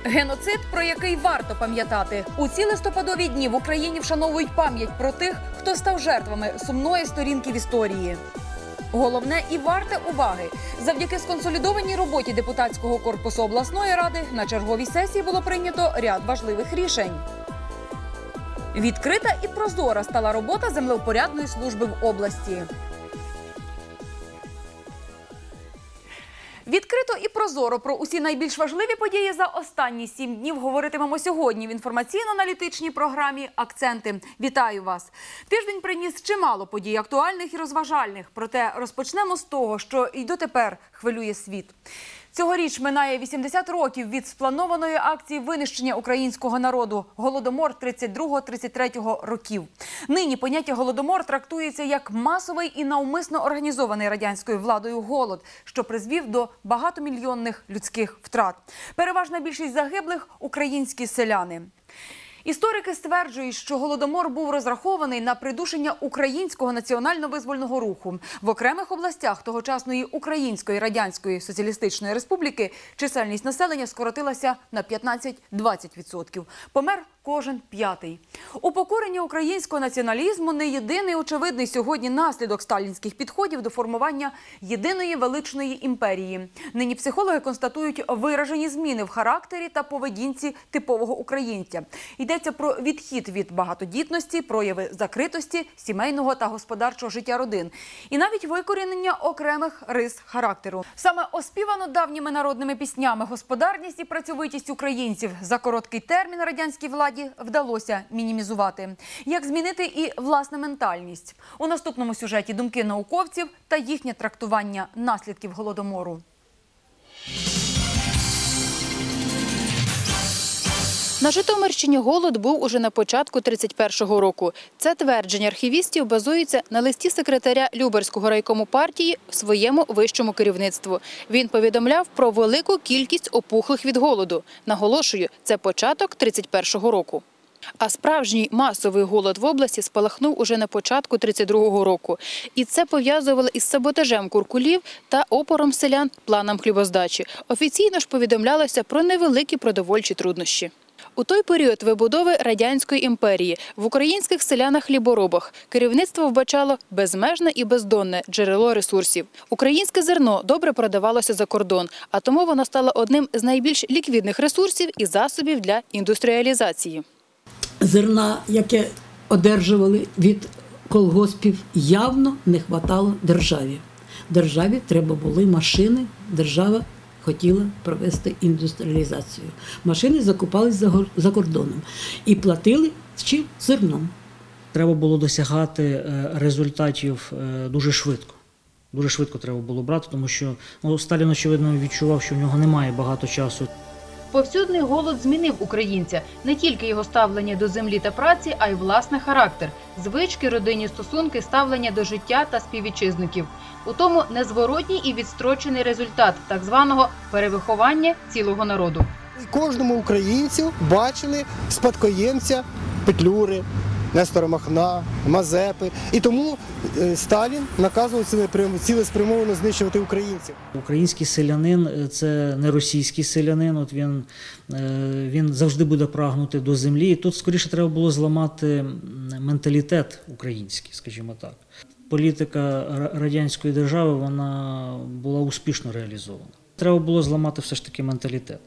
Геноцид, про який варто пам'ятати. У ці листопадові дні в Україні вшановують пам'ять про тих, хто став жертвами сумної сторінки в історії. Головне і варте уваги. Завдяки сконсолідованій роботі депутатського корпусу обласної ради на черговій сесії було прийнято ряд важливих рішень. Відкрита і прозора стала робота землевпорядної служби в області. Відкрито і прозоро про усі найбільш важливі події за останні 7 днів говоритимемо сьогодні в інформаційно-аналітичній програмі «Акценти». Вітаю вас! Тиждень приніс чимало подій актуальних і розважальних. Проте розпочнемо з того, що і дотепер хвилює світ. Цьогоріч минає 80 років від спланованої акції винищення українського народу – Голодомор 32-33 років. Нині поняття «Голодомор» трактується як масовий і навмисно організований радянською владою голод, що призвів до багатомільйонних людських втрат. Переважна більшість загиблих – українські селяни. Історики стверджують, що Голодомор був розрахований на придушення українського національно-визвольного руху. В окремих областях тогочасної Української Радянської Соціалістичної Республіки чисельність населення скоротилася на 15-20%. Помер кожен п'ятий. Упокорення українського націоналізму – не єдиний очевидний сьогодні наслідок сталінських підходів до формування єдиної величної імперії. Нині психологи констатують виражені зміни в характері та поведінці типового українця. Йдеться про відхід від багатодітності, прояви закритості, сімейного та господарчого життя родин. І навіть викорінення окремих рис характеру. Саме оспівано давніми народними піснями господарність і працьовитість українців за короткий термін радянській владі вдалося мінімізувати. Як змінити і власну ментальність? У наступному сюжеті думки науковців та їхнє трактування наслідків Голодомору. На Житомирщині голод був уже на початку 31-го року. Це твердження архівістів базується на листі секретаря Любарського райкому партії своєму вищому керівництву. Він повідомляв про велику кількість опухлих від голоду. Наголошую, це початок 31-го року. А справжній масовий голод в області спалахнув уже на початку 32-го року. І це пов'язували із саботажем куркулів та опором селян планам хлібоздачі. Офіційно ж повідомлялося про невеликі продовольчі труднощі. У той період вибудови Радянської імперії в українських селянах-хліборобах керівництво вбачало безмежне і бездонне джерело ресурсів. Українське зерно добре продавалося за кордон, а тому воно стало одним з найбільш ліквідних ресурсів і засобів для індустріалізації. Зерна, яке одержували від колгоспів, явно не хватало державі. Державі треба були машини, держава хотіла провести індустріалізацію. Машини закупались за кордоном і платили чим? Зерном. Треба було досягати результатів дуже швидко. Дуже швидко треба було брати, тому що Сталін, очевидно, відчував, що в нього немає багато часу. Повсюдний голод змінив українця. Не тільки його ставлення до землі та праці, а й власний характер. Звички, родинні стосунки, ставлення до життя та співвітчизників. У тому незворотній і відстрочений результат так званого перевиховання цілого народу. Кожному українцю бачили спадкоємця Петлюри, Нестора Махна, Мазепи. І тому Сталін наказував цілеспрямовано знищувати українців. Український селянин – це не російський селянин. От він завжди буде прагнути до землі. І тут, скоріше, треба було зламати менталітет український, скажімо так. Політика радянської держави, вона була успішно реалізована. Треба було зламати все ж таки менталітет.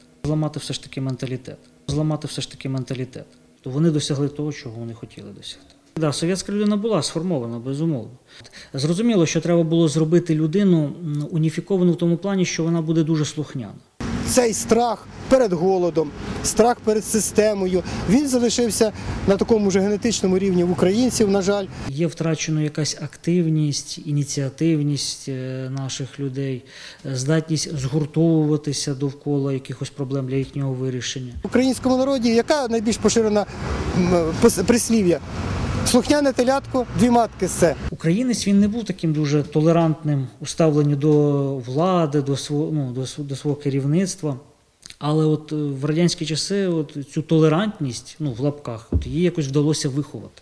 Зламати все ж таки менталітет. То вони досягли того, чого вони хотіли досягти. Да, совєтська людина була сформована, безумовно. Зрозуміло, що треба було зробити людину уніфіковану в тому плані, що вона буде дуже слухняна. Цей страх перед голодом, страх перед системою, він залишився на такому ж генетичному рівні в українців, на жаль. Є втрачена якась активність, ініціативність наших людей, здатність згуртовуватися довкола якихось проблем для їхнього вирішення. В українському народі яка найбільш поширена прислів'я? Слухняне телятко, дві матки – все. Українець, він не був таким дуже толерантним у ставленні до влади, до свого керівництва. Але от в радянські часи цю толерантність, в лапках, її якось вдалося виховати.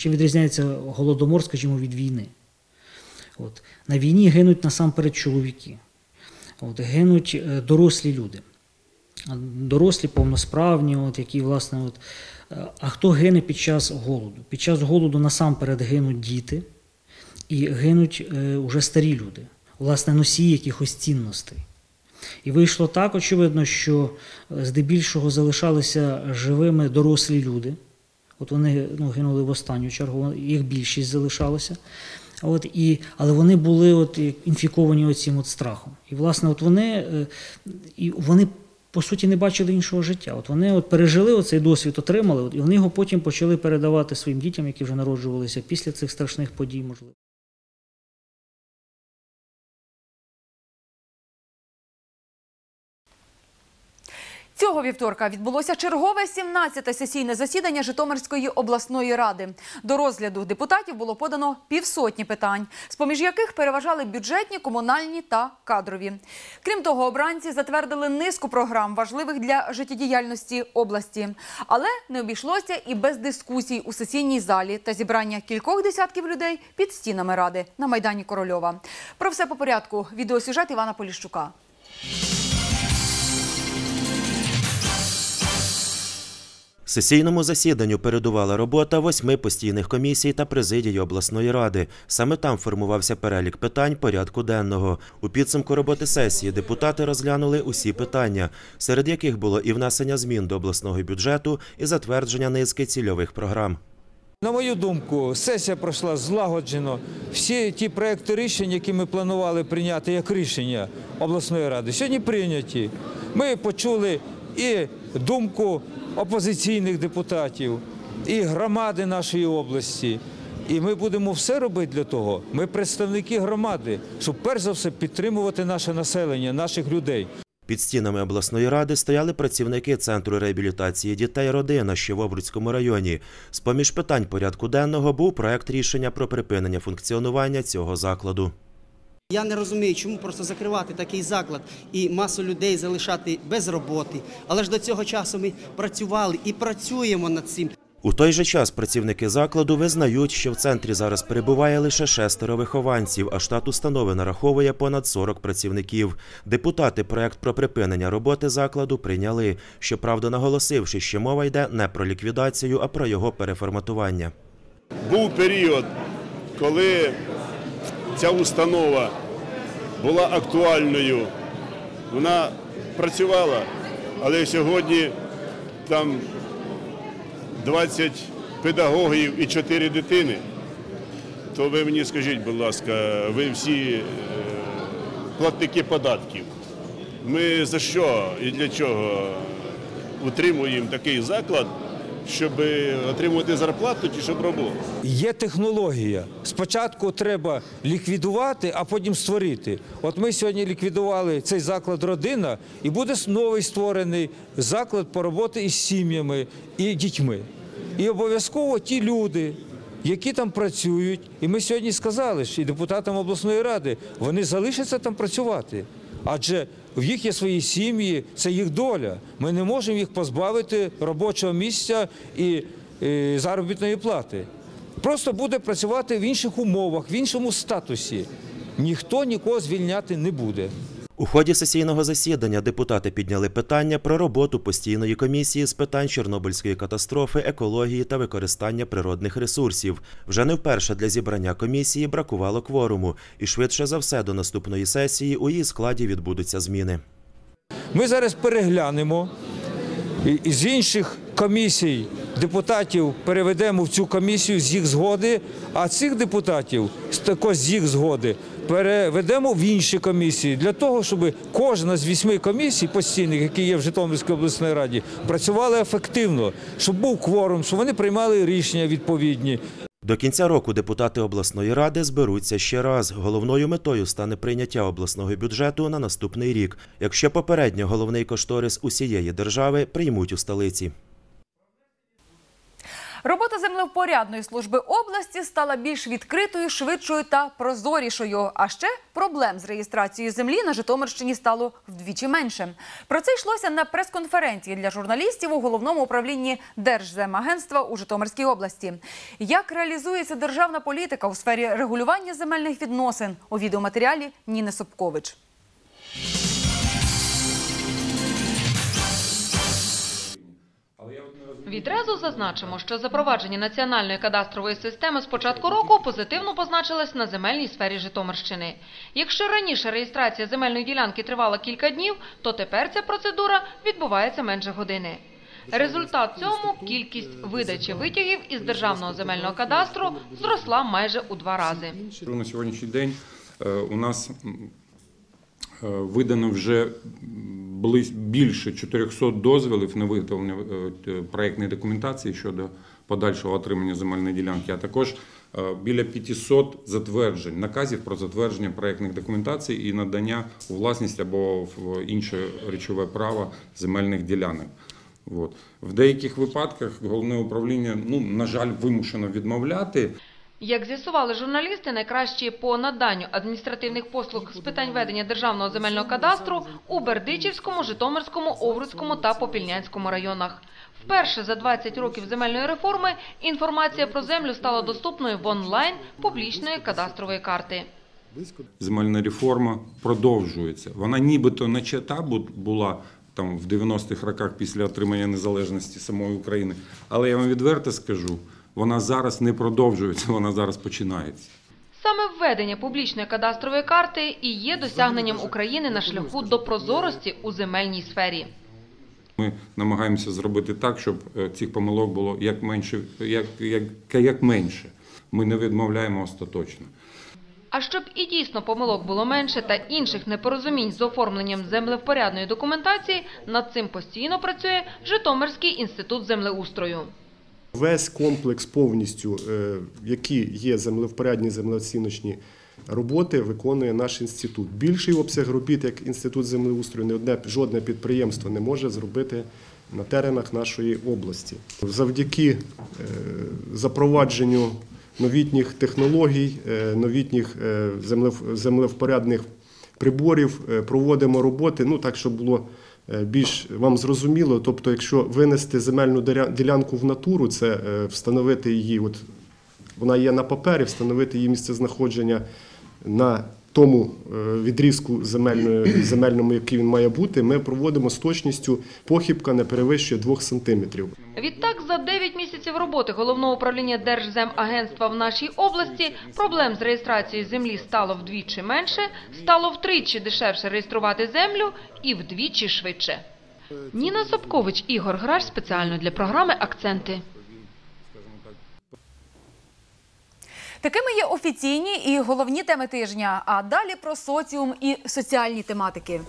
Чим відрізняється Голодомор, скажімо, від війни? От. На війні гинуть насамперед чоловіки. От. Гинуть дорослі люди. Дорослі, повносправні, от, які, власне, от. А хто гине під час голоду? Під час голоду насамперед гинуть діти і гинуть уже старі люди, власне, носії якихось цінностей. І вийшло так, очевидно, що здебільшого залишалися живими дорослі люди. От вони гинули в останню чергу, їх більшість залишалася. Але вони були інфіковані цим страхом. І, власне, вони по суті, не бачили іншого життя. Вони пережили цей досвід, отримали, і вони його потім почали передавати своїм дітям, які вже народжувалися після цих страшних подій, можливо. Цього вівторка відбулося чергове 17-те сесійне засідання Житомирської обласної ради. До розгляду депутатів було подано півсотні питань, з-поміж яких переважали бюджетні, комунальні та кадрові. Крім того, обранці затвердили низку програм, важливих для життєдіяльності області. Але не обійшлося і без дискусій у сесійній залі та зібрання кількох десятків людей під стінами ради на Майдані Корольова. Про все по порядку. Відеосюжет Івана Поліщука. Сесійному засіданню передувала робота 8 постійних комісій та президії обласної ради. Саме там формувався перелік питань порядку денного. У підсумку роботи сесії депутати розглянули усі питання, серед яких було і внесення змін до обласного бюджету, і затвердження низки цільових програм. На мою думку, сесія пройшла злагоджено. Всі ті проекти рішень, які ми планували прийняти як рішення обласної ради, сьогодні прийняті. Ми почули і думку опозиційних депутатів, і громади нашої області. І ми будемо все робити для того. Ми представники громади, щоб перш за все підтримувати наше населення, наших людей. Під стінами обласної ради стояли працівники Центру реабілітації дітей «Родина», що в Овруцькому районі. З-поміж питань порядку денного був проект рішення про припинення функціонування цього закладу. Я не розумію, чому просто закривати такий заклад і масу людей залишати без роботи. Але ж до цього часу ми працювали і працюємо над цим. У той же час працівники закладу визнають, що в центрі зараз перебуває лише 6 вихованців, а штат установи нараховує понад 40 працівників. Депутати проект про припинення роботи закладу прийняли, щоправда наголосивши, що мова йде не про ліквідацію, а про його переформатування. Був період, коли ця установа була актуальною, вона працювала, але сьогодні там 20 педагогів і 4 дитини, то ви мені скажіть, будь ласка, ви всі платники податків. Ми за що і для чого утримуємо такий заклад, щоб отримувати зарплату чи щоб роботу? Є технологія. Спочатку треба ліквідувати, а потім створити. От ми сьогодні ліквідували цей заклад «Родина» і буде новий створений заклад по роботі із сім'ями і дітьми. І обов'язково ті люди, які там працюють, і ми сьогодні сказали, що і депутатам обласної ради, вони залишаться там працювати. Адже в їх є свої сім'ї, це їх доля. Ми не можемо їх позбавити робочого місця і заробітної плати. Просто буде працювати в інших умовах, в іншому статусі. Ніхто нікого звільняти не буде. У ході сесійного засідання депутати підняли питання про роботу постійної комісії з питань Чорнобильської катастрофи, екології та використання природних ресурсів. Вже не вперше для зібрання комісії бракувало кворуму, і швидше за все до наступної сесії у її складі відбудуться зміни. Ми зараз переглянемо, і з інших комісій депутатів переведемо в цю комісію з їх згоди, а цих депутатів також з їх згоди переведемо в інші комісії, для того, щоб кожна з 8 комісій постійних, які є в Житомирській обласній раді, працювала ефективно, щоб був кворум, щоб вони приймали рішення відповідні. До кінця року депутати обласної ради зберуться ще раз. Головною метою стане прийняття обласного бюджету на наступний рік, якщо попередньо головний кошторис усієї держави приймуть у столиці. Робота землевпорядної служби області стала більш відкритою, швидшою та прозорішою. А ще проблем з реєстрацією землі на Житомирщині стало вдвічі менше. Про це йшлося на прес-конференції для журналістів у Головному управлінні Держземагентства у Житомирській області. Як реалізується державна політика у сфері регулювання земельних відносин? У відеоматеріалі Ніни Собкович. Відразу зазначимо, що запровадження національної кадастрової системи з початку року позитивно позначилось на земельній сфері Житомирщини. Якщо раніше реєстрація земельної ділянки тривала кілька днів, то тепер ця процедура відбувається менше години. Результат цьому – кількість видачі витягів із Державного земельного кадастру зросла майже у 2 рази. На сьогоднішній день у нас видано вже більше 400 дозволів на виготовлення проєктної документації щодо подальшого отримання земельної ділянки, а також біля 500 затверджень, наказів про затвердження проєктних документацій і надання у власність або в інше речове право земельних ділянок. В деяких випадках головне управління, на жаль, вимушено відмовляти. Як з'ясували журналісти, найкращі по наданню адміністративних послуг з питань ведення Державного земельного кадастру у Бердичівському, Житомирському, Овруцькому та Попільнянському районах. Вперше за 20 років земельної реформи інформація про землю стала доступною в онлайн публічної кадастрової карти. Земельна реформа продовжується. Вона нібито начата була там в 90-х роках після отримання незалежності самої України, але я вам відверто скажу, вона зараз не продовжується, вона зараз починається. Саме введення публічної кадастрової карти і є досягненням України на шляху до прозорості у земельній сфері. Ми намагаємося зробити так, щоб цих помилок було як менше. Ми не відмовляємо остаточно. А щоб і дійсно помилок було менше та інших непорозумінь з оформленням землевпорядної документації, над цим постійно працює Житомирський інститут землеустрою. Весь комплекс повністю, які є землевпорядні, землеоціночні роботи, виконує наш інститут. Більший обсяг робіт, як інститут землеустрою, жодне підприємство не може зробити на теренах нашої області. Завдяки запровадженню новітніх технологій, новітніх землевпорядних приборів проводимо роботи, так, щоб було більш вам зрозуміло. Тобто, якщо винести земельну ділянку в натуру, це встановити її, вона є на папері, встановити її місцезнаходження на тому відрізку земельному, який він має бути, ми проводимо з точністю, похибка не перевищує 2 сантиметрів. Відтак, за 9 місяців роботи Головного управління Держземагентства в нашій області проблем з реєстрацією землі стало вдвічі менше, стало втричі дешевше реєструвати землю і вдвічі швидше. Ніна Собкович, Ігор Граш, спеціально для програми «Акценти». Такими є офіційні і головні теми тижня, а далі про соціум і соціальні тематики.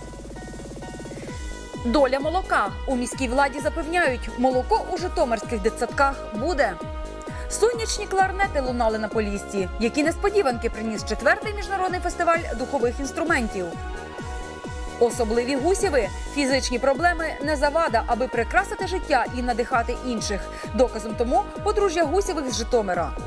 Доля молока. У міській владі запевняють, молоко у житомирських дитсадках буде. Сонячні кларнети лунали на Поліссі. Які несподіванки приніс 4-й міжнародний фестиваль духових інструментів. Особливі гусєви. Фізичні проблеми – не завада, аби прикрасити життя і надихати інших. Доказом тому – подружжя Гусєвих з Житомира.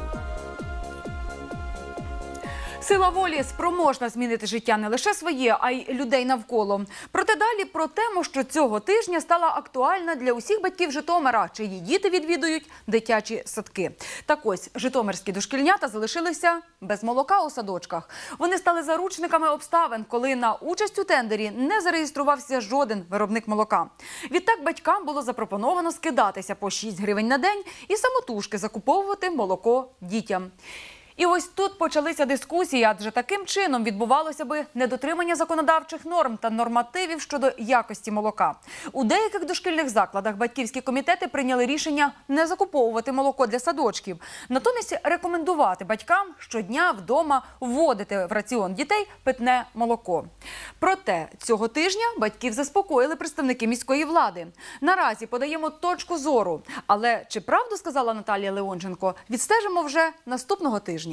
Сила волі спроможна змінити життя не лише своє, а й людей навколо. Проте далі про тему, що цього тижня стала актуальна для усіх батьків Житомира, чиї діти відвідують дитячі садки. Так ось, житомирські дошкільнята залишилися без молока у садочках. Вони стали заручниками обставин, коли на участь у тендері не зареєструвався жоден виробник молока. Відтак батькам було запропоновано скидатися по 6 гривень на день і самотужки закуповувати молоко дітям. І ось тут почалися дискусії, адже таким чином відбувалося би недотримання законодавчих норм та нормативів щодо якості молока. У деяких дошкільних закладах батьківські комітети прийняли рішення не закуповувати молоко для садочків. Натомість рекомендувати батькам щодня вдома вводити в раціон дітей питне молоко. Проте цього тижня батьків заспокоїли представники міської влади. Наразі подаємо точку зору. Але чи правду сказала Наталія Леонченко, відстежимо вже наступного тижня.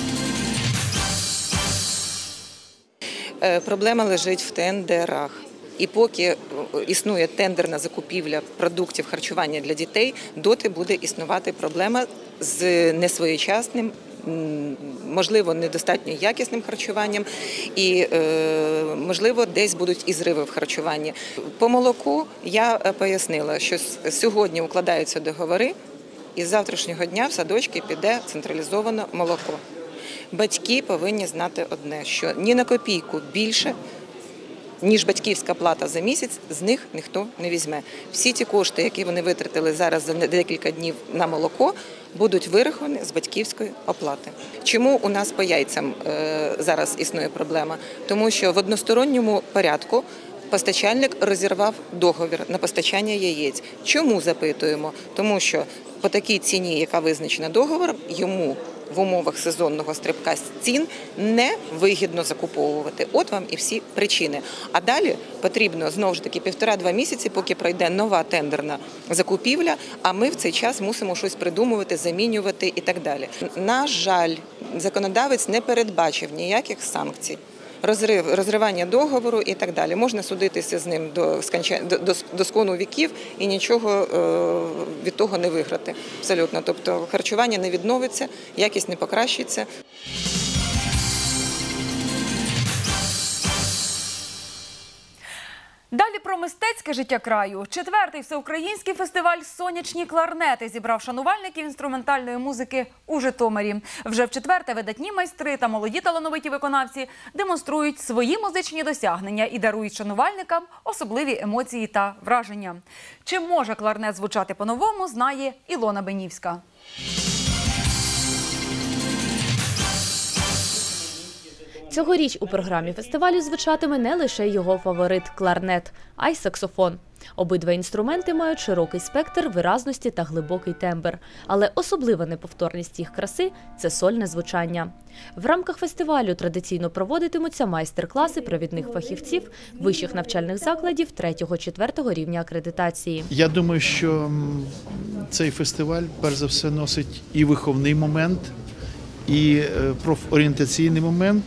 Проблема лежить в тендерах. І поки існує тендерна закупівля продуктів харчування для дітей, доти буде існувати проблема з несвоєчасним, можливо, недостатньо якісним харчуванням і, можливо, десь будуть і зриви в харчуванні. По молоку я пояснила, що сьогодні укладаються договори, і з завтрашнього дня в садочки піде централізоване молоко. Батьки повинні знати одне, що ні на копійку більше, ніж батьківська плата за місяць, з них ніхто не візьме. Всі ті кошти, які вони витратили зараз за декілька днів на молоко, будуть вираховані з батьківської оплати. Чому у нас по яйцям зараз існує проблема? Тому що в односторонньому порядку постачальник розірвав договір на постачання яєць. Чому, запитуємо? Тому що по такій ціні, яка визначена договором, йому в умовах сезонного стрибка цін не вигідно закуповувати. От вам і всі причини. А далі потрібно, знову ж таки, 1,5-2 місяці, поки пройде нова тендерна закупівля, а ми в цей час мусимо щось придумувати, замінювати і так далі. На жаль, законодавець не передбачив ніяких санкцій. Розривання договору і так далі. Можна судитися з ним до скону віків і нічого від того не виграти. Абсолютно. Тобто харчування не відновиться, якість не покращиться. Далі про мистецьке життя краю. 4-й всеукраїнський фестиваль «Сонячні кларнети» зібрав шанувальників інструментальної музики у Житомирі. Вже в 4-те видатні майстри та молоді талановиті виконавці демонструють свої музичні досягнення і дарують шанувальникам особливі емоції та враження. Чи може кларнет звучати по-новому, знає Ілона Бенівська. Цьогоріч у програмі фестивалю звучатиме не лише його фаворит – кларнет, а й саксофон. Обидва інструменти мають широкий спектр виразності та глибокий тембр. Але особлива неповторність їх краси – це сольне звучання. В рамках фестивалю традиційно проводитимуться майстер-класи провідних фахівців вищих навчальних закладів 3-4 рівня акредитації. Я думаю, що цей фестиваль, перш за все, носить і виховний момент, і профорієнтаційний момент,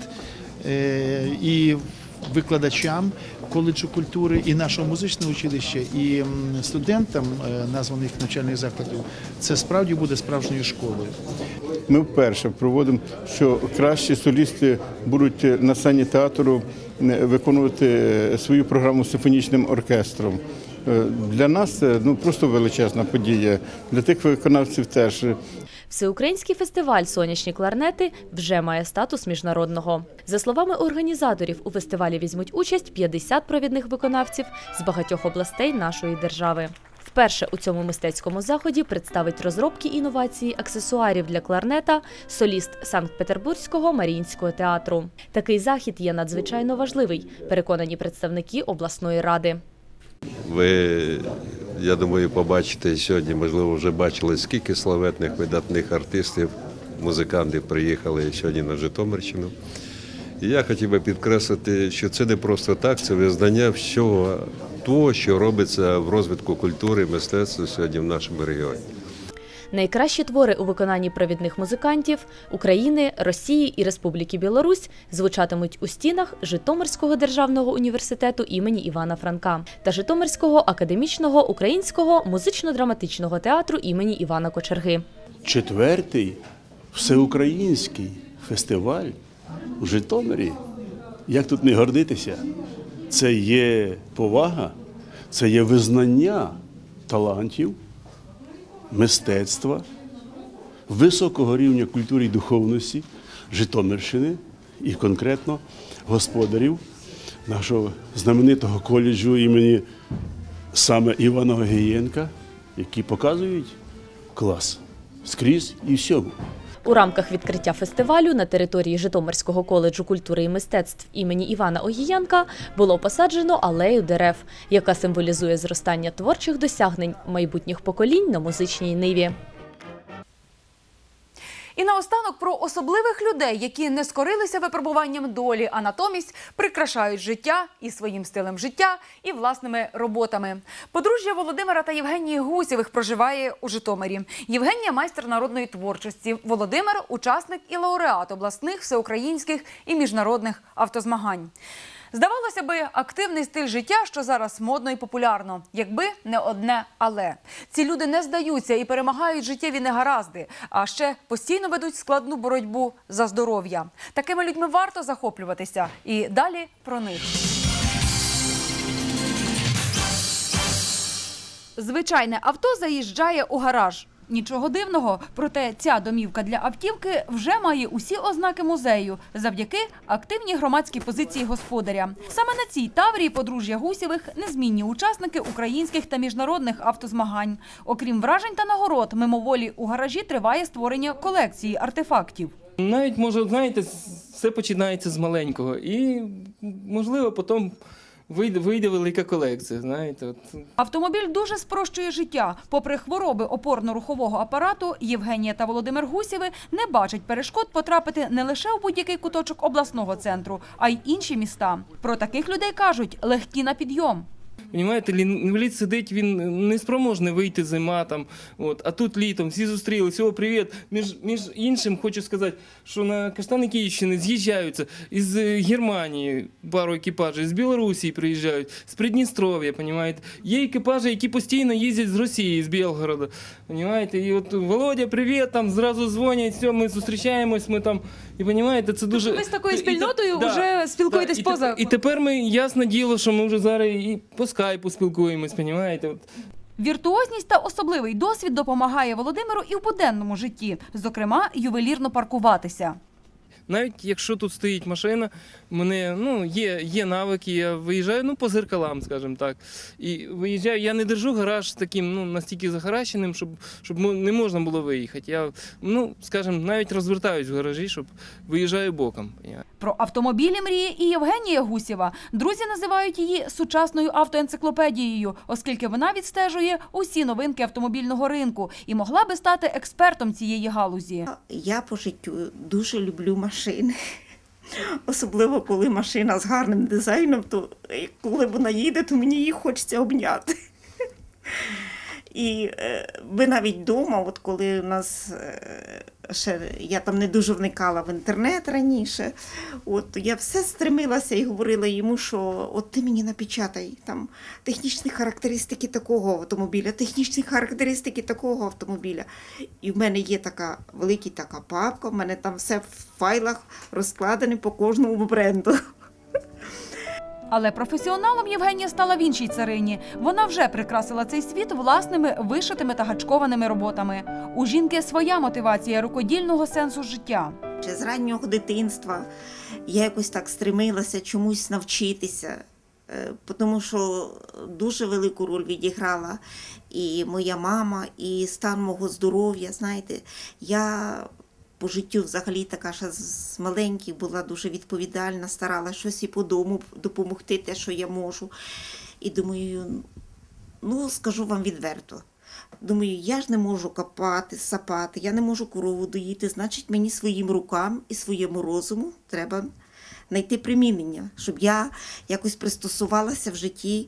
і викладачам коледжу культури, і нашого музичного училища, і студентам названих навчальних закладів. Це справді буде справжньою школою. Ми вперше проводимо, що кращі солісти будуть на сцені театру виконувати свою програму з симфонічним оркестром. Для нас це просто величезна подія, для тих виконавців теж. Всеукраїнський фестиваль «Сонячні кларнети» вже має статус міжнародного. За словами організаторів, у фестивалі візьмуть участь 50 провідних виконавців з багатьох областей нашої держави. Вперше у цьому мистецькому заході представить розробки інновації аксесуарів для кларнета соліст Санкт-Петербурзького Маріїнського театру. Такий захід є надзвичайно важливий, переконані представники обласної ради. Ви, я думаю, побачите сьогодні, можливо, вже бачили, скільки славетних, видатних артистів, музикантів приїхали сьогодні на Житомирщину. І я хотів би підкреслити, що це не просто так, це визнання всього того, що робиться в розвитку культури і мистецтва сьогодні в нашому регіоні. Найкращі твори у виконанні провідних музикантів України, Росії і Республіки Білорусь звучатимуть у стінах Житомирського державного університету імені Івана Франка та Житомирського академічного українського музично-драматичного театру імені Івана Кочерги. 4-й всеукраїнський фестиваль у Житомирі. Як тут не гордитися? Це є повага, це є визнання талантів, мистецтва, високого рівня культури і духовності Житомирщини і конкретно господарів нашого знаменитого коледжу імені саме Івана Огієнка, які показують клас скрізь і всьому. У рамках відкриття фестивалю на території Житомирського коледжу культури і мистецтв імені Івана Огієнка було посаджено алею дерев, яка символізує зростання творчих досягнень майбутніх поколінь на музичній ниві. І наостанок про особливих людей, які не скорилися випробуванням долі, а натомість прикрашають життя і своїм стилем життя, і власними роботами. Подружжя Володимира та Євгенії Гусєвих проживає у Житомирі. Євгенія – майстер народної творчості. Володимир – учасник і лауреат обласних, всеукраїнських і міжнародних автозмагань. Здавалося би, активний стиль життя, що зараз модно і популярно. Якби не одне «але». Ці люди не здаються і перемагають життєві негаразди, а ще постійно ведуть складну боротьбу за здоров'я. Такими людьми варто захоплюватися. І далі про них. Звичайне авто заїжджає у гараж. Нічого дивного, проте ця домівка для автівки вже має усі ознаки музею завдяки активній громадській позиції господаря. Саме на цій таврії подружжя Гусєвих – незмінні учасники українських та міжнародних автозмагань. Окрім вражень та нагород, мимоволі у гаражі триває створення колекції артефактів. Навіть, може, знаєте, все починається з маленького і, можливо, потім вийде велика колекція, знаєте. Автомобіль дуже спрощує життя. Попри хвороби опорно-рухового апарату, Євгенія та Володимир Гусєви не бачать перешкод потрапити не лише у будь-який куточок обласного центру, а й інші міста. Про таких людей кажуть – легкі на підйом. Понімаєте, інвалід сидить, він не спроможний вийти зима, там, а тут літом всі зустрілися, о, привіт. Між іншим хочу сказати, що на Каштани Київщини з'їжджаються із Германії пару екіпажів, з Білорусі приїжджають, з Придністров'я, понімаєте. Є екіпажі, які постійно їздять з Росії, з Білгорода, понімаєте. І от Володя, привіт, там зразу дзвонять, все, ми зустрічаємось, ми там, і понімаєте, це дуже... Ви з такою спільнотою вже спілкуєтесь поза... І тепер ми, ясне діло, що ми вже зараз і по скайпу спілкуємось, понімаєте. Віртуозність та особливий досвід допомагає Володимиру і в буденному житті, зокрема, ювелірно паркуватися. Навіть якщо тут стоїть машина, в мене є навики, я виїжджаю по зеркалам, скажімо так. І виїжджаю, я не держу гараж таким настільки захаращеним, щоб не можна було виїхати. Я, скажімо, навіть розвертаюсь в гаражі, щоб виїжджаю боком. Про автомобілі мріє і Євгенія Гусєва. Друзі називають її сучасною автоенциклопедією, оскільки вона відстежує усі новинки автомобільного ринку і могла би стати експертом цієї галузі. Я по життю дуже люблю машини. Особливо, коли машина з гарним дизайном, то коли вона їде, то мені її хочеться обняти. І ви навіть вдома, от коли у нас ще, я там не дуже вникала в інтернет раніше, я все стремилася і говорила йому, що от ти мені напечатай там технічні характеристики такого автомобіля, технічні характеристики такого автомобіля. І в мене є така велика папка, в мене там все в файлах розкладено по кожному бренду. Але професіоналом Євгенія стала в іншій царині. Вона вже прикрасила цей світ власними вишитими та гачкованими роботами. У жінки своя мотивація рукодільного сенсу життя. З раннього дитинства я якось так стремилася чомусь навчитися, тому що дуже велику роль відіграла і моя мама, і стан мого здоров'я. Знаєте, я по життю взагалі така, що з маленьких була дуже відповідальна, старалася щось і по дому допомогти, те, що я можу. І думаю, скажу вам відверто, думаю, я ж не можу копати, сапати, я не можу корову доїти, значить мені своїм рукам і своєму розуму треба знайти примінення, щоб я якось пристосувалася в житті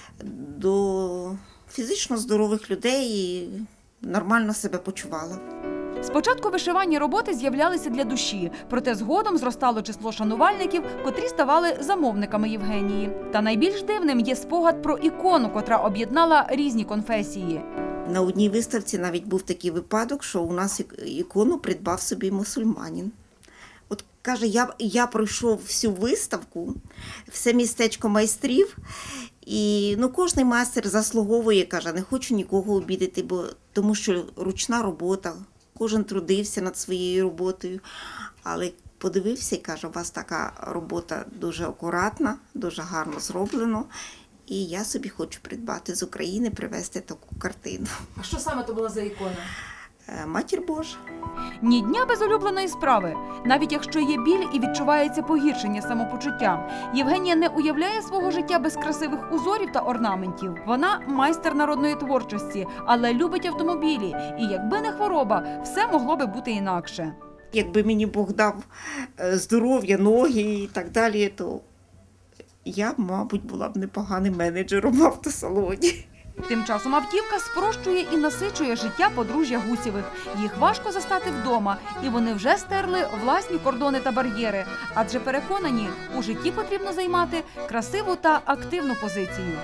до фізично здорових людей і нормально себе почувала. Спочатку вишивальні роботи з'являлися для душі, проте згодом зростало число шанувальників, котрі ставали замовниками Євгенії. Та найбільш дивним є спогад про ікону, котра об'єднала різні конфесії. На одній виставці навіть був такий випадок, що у нас ікону придбав собі мусульманин. От каже, я пройшов всю виставку, все містечко майстрів, і кожний майстер заслуговує, каже, не хочу нікого обідати, тому що ручна робота. Кожен трудився над своєю роботою, але подивився і каже, у вас така робота дуже акуратна, дуже гарно зроблено, і я собі хочу придбати з України, привезти таку картину. А що саме то була за ікона? Матір Божа. Ні дня без улюбленої справи. Навіть якщо є біль і відчувається погіршення самопочуття, Євгенія не уявляє свого життя без красивих узорів та орнаментів. Вона майстер народної творчості, але любить автомобілі. І якби не хвороба, все могло би бути інакше. Якби мені Бог дав здоров'я, ноги і так далі, то я, мабуть, була б непоганим менеджером в автосалоні. Тим часом автівка спрощує і насичує життя подружжя Гусєвих. Їх важко застати вдома, і вони вже стерли власні кордони та бар'єри. Адже переконані, у житті потрібно займати красиву та активну позицію.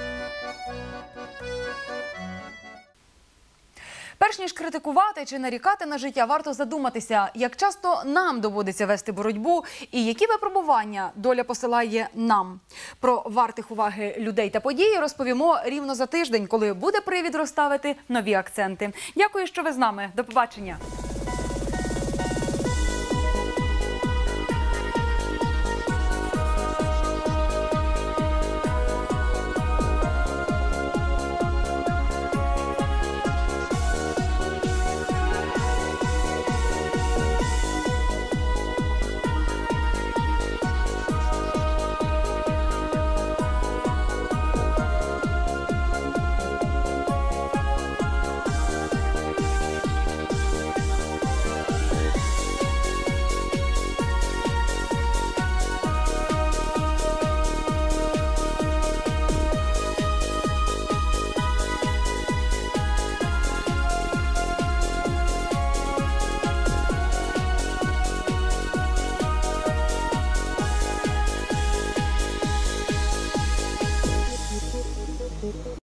Перш ніж критикувати чи нарікати на життя, варто задуматися, як часто нам доводиться вести боротьбу і які випробування доля посилає нам. Про вартих уваги людей та події розповімо рівно за тиждень, коли буде привід розставити нові акценти. Дякую, що ви з нами. До побачення.